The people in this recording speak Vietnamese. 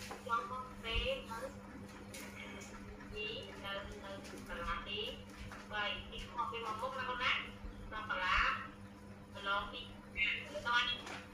cho con bé nó gì là tí vậy thì con cái mong mốc là con nát con là lon đi con